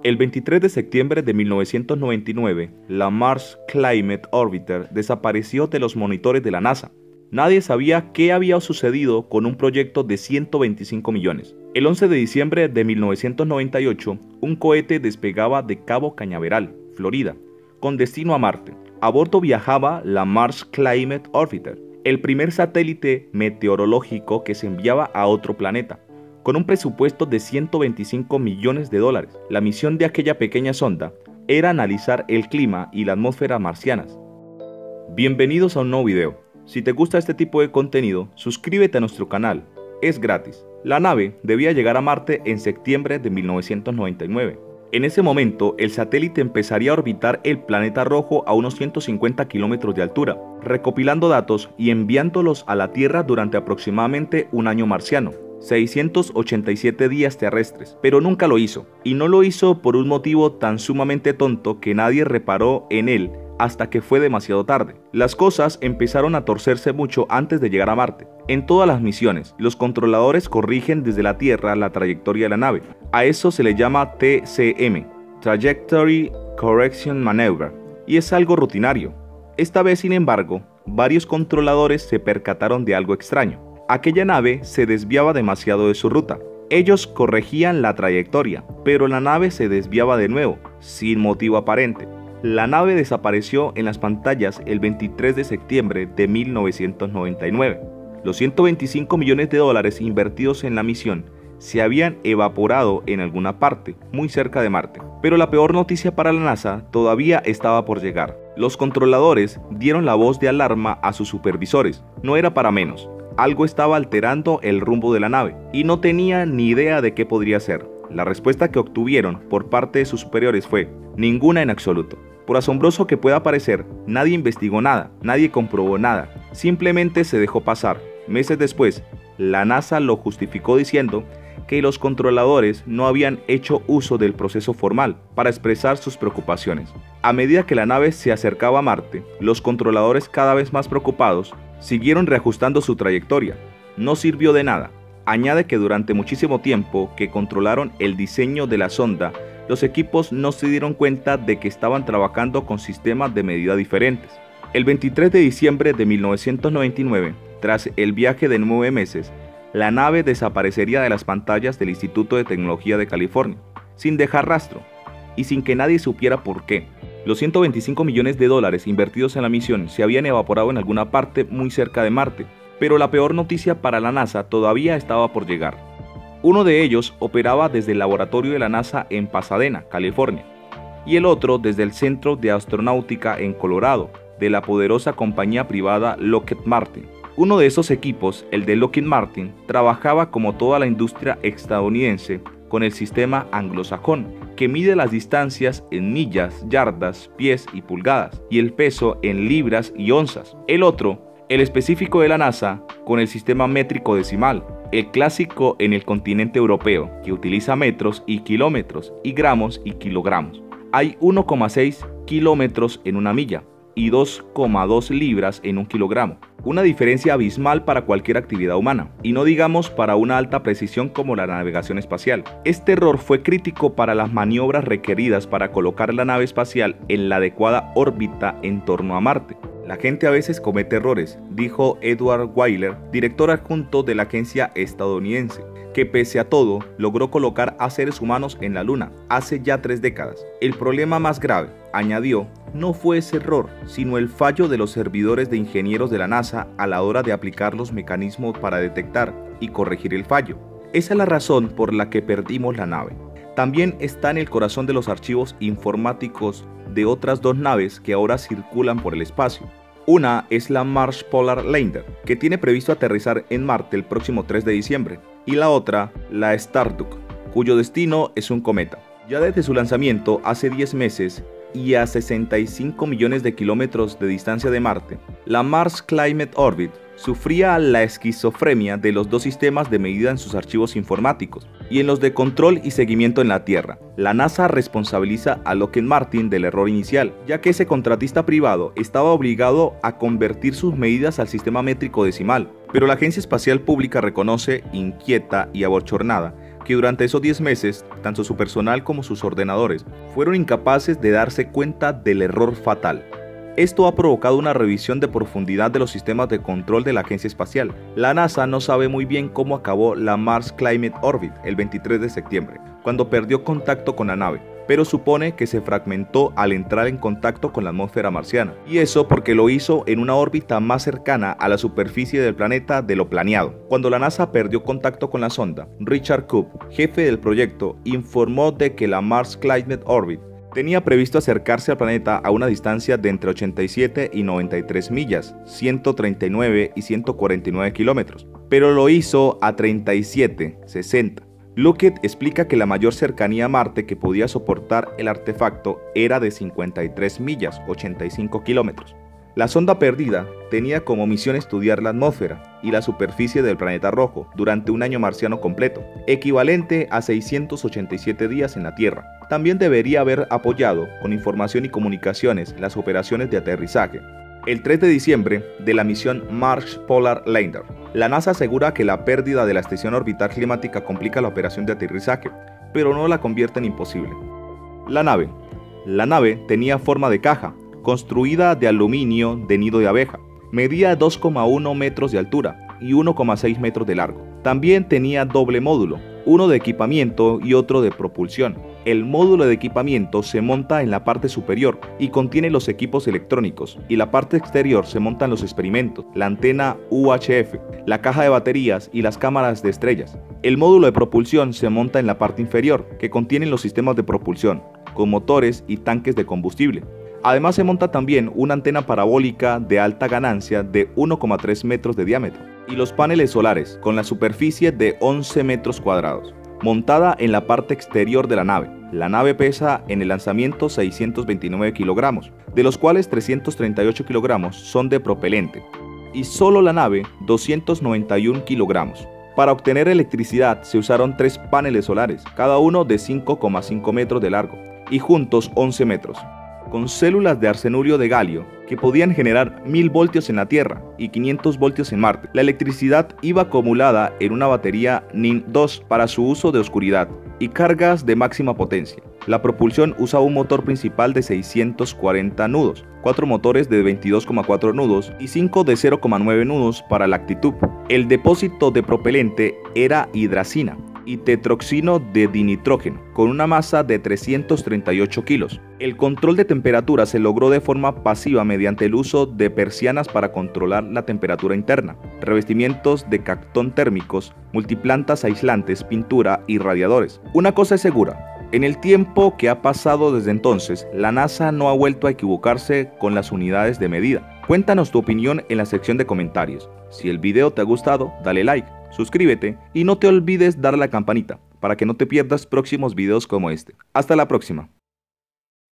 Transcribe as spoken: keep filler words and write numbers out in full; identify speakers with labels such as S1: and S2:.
S1: El veintitrés de septiembre de mil novecientos noventa y nueve, la Mars Climate Orbiter desapareció de los monitores de la NASA. Nadie sabía qué había sucedido con un proyecto de ciento veinticinco millones. El once de diciembre de mil novecientos noventa y ocho, un cohete despegaba de Cabo Cañaveral, Florida, con destino a Marte. A bordo viajaba la Mars Climate Orbiter, el primer satélite meteorológico que se enviaba a otro planeta. Con un presupuesto de ciento veinticinco millones de dólares, la misión de aquella pequeña sonda era analizar el clima y la atmósfera marcianas. Bienvenidos a un nuevo video. Si te gusta este tipo de contenido, suscríbete a nuestro canal. Es gratis. La nave debía llegar a Marte en septiembre de mil novecientos noventa y nueve. En ese momento, el satélite empezaría a orbitar el planeta rojo a unos ciento cincuenta kilómetros de altura, recopilando datos y enviándolos a la Tierra durante aproximadamente un año marciano. seiscientos ochenta y siete días terrestres, pero nunca lo hizo, y no lo hizo por un motivo tan sumamente tonto que nadie reparó en él hasta que fue demasiado tarde. Las cosas empezaron a torcerse mucho antes de llegar a Marte. En todas las misiones, los controladores corrigen desde la Tierra la trayectoria de la nave. A eso se le llama T C M, Trajectory Correction Maneuver, y es algo rutinario. Esta vez, sin embargo, varios controladores se percataron de algo extraño. Aquella nave se desviaba demasiado de su ruta. Ellos corregían la trayectoria, pero la nave se desviaba de nuevo, sin motivo aparente. La nave desapareció en las pantallas el veintitrés de septiembre de mil novecientos noventa y nueve. Los ciento veinticinco millones de dólares invertidos en la misión se habían evaporado en alguna parte, muy cerca de Marte. Pero la peor noticia para la NASA todavía estaba por llegar. Los controladores dieron la voz de alarma a sus supervisores. No era para menos. Algo estaba alterando el rumbo de la nave, y no tenían ni idea de qué podría ser. La respuesta que obtuvieron por parte de sus superiores fue: ninguna en absoluto. Por asombroso que pueda parecer, nadie investigó nada, nadie comprobó nada, simplemente se dejó pasar. Meses después, la NASA lo justificó diciendo que los controladores no habían hecho uso del proceso formal para expresar sus preocupaciones. A medida que la nave se acercaba a Marte, los controladores, cada vez más preocupados, siguieron reajustando su trayectoria. No sirvió de nada. Añade que durante muchísimo tiempo que controlaron el diseño de la sonda, los equipos no se dieron cuenta de que estaban trabajando con sistemas de medida diferentes. El veintitrés de diciembre de mil novecientos noventa y nueve, tras el viaje de nueve meses, la nave desaparecería de las pantallas del Instituto de Tecnología de California, sin dejar rastro, y sin que nadie supiera por qué. Los ciento veinticinco millones de dólares invertidos en la misión se habían evaporado en alguna parte muy cerca de Marte, pero la peor noticia para la NASA todavía estaba por llegar. Uno de ellos operaba desde el laboratorio de la NASA en Pasadena, California, y el otro desde el Centro de Astronáutica en Colorado, de la poderosa compañía privada Lockheed Martin. Uno de esos equipos, el de Lockheed Martin, trabajaba como toda la industria estadounidense con el sistema anglosajón, que mide las distancias en millas, yardas, pies y pulgadas, y el peso en libras y onzas. El otro, el específico de la NASA, con el sistema métrico decimal, el clásico en el continente europeo, que utiliza metros y kilómetros, y gramos y kilogramos. Hay uno coma seis kilómetros en una milla y dos coma dos libras en un kilogramo. Una diferencia abismal para cualquier actividad humana, y no digamos para una alta precisión como la navegación espacial. Este error fue crítico para las maniobras requeridas para colocar la nave espacial en la adecuada órbita en torno a Marte. La gente a veces comete errores, dijo Edward Wyler, director adjunto de la agencia estadounidense, que pese a todo logró colocar a seres humanos en la Luna hace ya tres décadas. El problema más grave, añadió, no fue ese error, sino el fallo de los servidores de ingenieros de la NASA a la hora de aplicar los mecanismos para detectar y corregir el fallo. Esa es la razón por la que perdimos la nave. También está en el corazón de los archivos informáticos de otras dos naves que ahora circulan por el espacio. Una es la Mars Polar Lander, que tiene previsto aterrizar en Marte el próximo tres de diciembre, y la otra, la Starduck, cuyo destino es un cometa. Ya desde su lanzamiento hace diez meses y a sesenta y cinco millones de kilómetros de distancia de Marte, la Mars Climate Orbit sufría la esquizofrenia de los dos sistemas de medida en sus archivos informáticos y en los de control y seguimiento en la Tierra. La NASA responsabiliza a Lockheed Martin del error inicial, ya que ese contratista privado estaba obligado a convertir sus medidas al sistema métrico decimal, pero la Agencia Espacial Pública reconoce, inquieta y abochornada, que durante esos diez meses, tanto su personal como sus ordenadores fueron incapaces de darse cuenta del error fatal. Esto ha provocado una revisión de profundidad de los sistemas de control de la agencia espacial. La NASA no sabe muy bien cómo acabó la Mars Climate Orbit el veintitrés de septiembre, cuando perdió contacto con la nave, pero supone que se fragmentó al entrar en contacto con la atmósfera marciana, y eso porque lo hizo en una órbita más cercana a la superficie del planeta de lo planeado. Cuando la NASA perdió contacto con la sonda, Richard Koop, jefe del proyecto, informó de que la Mars Climate Orbit tenía previsto acercarse al planeta a una distancia de entre ochenta y siete y noventa y tres millas, ciento treinta y nueve y ciento cuarenta y nueve kilómetros, pero lo hizo a treinta y siete, sesenta. Lockheed explica que la mayor cercanía a Marte que podía soportar el artefacto era de cincuenta y tres millas, ochenta y cinco kilómetros. La sonda perdida tenía como misión estudiar la atmósfera y la superficie del planeta rojo durante un año marciano completo, equivalente a seiscientos ochenta y siete días en la Tierra. También debería haber apoyado con información y comunicaciones las operaciones de aterrizaje. El tres de diciembre de la misión Mars Polar Lander, la NASA asegura que la pérdida de la estación orbital climática complica la operación de aterrizaje, pero no la convierte en imposible. La nave. La nave tenía forma de caja, construida de aluminio de nido de abeja. Medía dos coma uno metros de altura y uno coma seis metros de largo. También tenía doble módulo, uno de equipamiento y otro de propulsión. El módulo de equipamiento se monta en la parte superior y contiene los equipos electrónicos, y la parte exterior se montan los experimentos, la antena U H F, la caja de baterías y las cámaras de estrellas. El módulo de propulsión se monta en la parte inferior, que contiene los sistemas de propulsión, con motores y tanques de combustible. Además se monta también una antena parabólica de alta ganancia de uno coma tres metros de diámetro y los paneles solares con la superficie de once metros cuadrados, montada en la parte exterior de la nave. La nave pesa en el lanzamiento seiscientos veintinueve kilogramos, de los cuales trescientos treinta y ocho kilogramos son de propelente, y solo la nave doscientos noventa y uno kilogramos. Para obtener electricidad se usaron tres paneles solares, cada uno de cinco coma cinco metros de largo y juntos once metros. Con células de arsenuro de galio que podían generar mil voltios en la Tierra y quinientos voltios en Marte. La electricidad iba acumulada en una batería N I M dos para su uso de oscuridad y cargas de máxima potencia. La propulsión usaba un motor principal de seiscientos cuarenta nudos, cuatro motores de veintidós coma cuatro nudos y cinco de cero coma nueve nudos para la actitud. El depósito de propelente era hidracina y tetroxino de dinitrógeno, con una masa de trescientos treinta y ocho kilos. El control de temperatura se logró de forma pasiva mediante el uso de persianas para controlar la temperatura interna, revestimientos de cartón térmicos, multiplantas aislantes, pintura y radiadores. Una cosa es segura: en el tiempo que ha pasado desde entonces, la NASA no ha vuelto a equivocarse con las unidades de medida. Cuéntanos tu opinión en la sección de comentarios. Si el video te ha gustado, dale like, suscríbete y no te olvides dar a la campanita para que no te pierdas próximos videos como este. Hasta la próxima.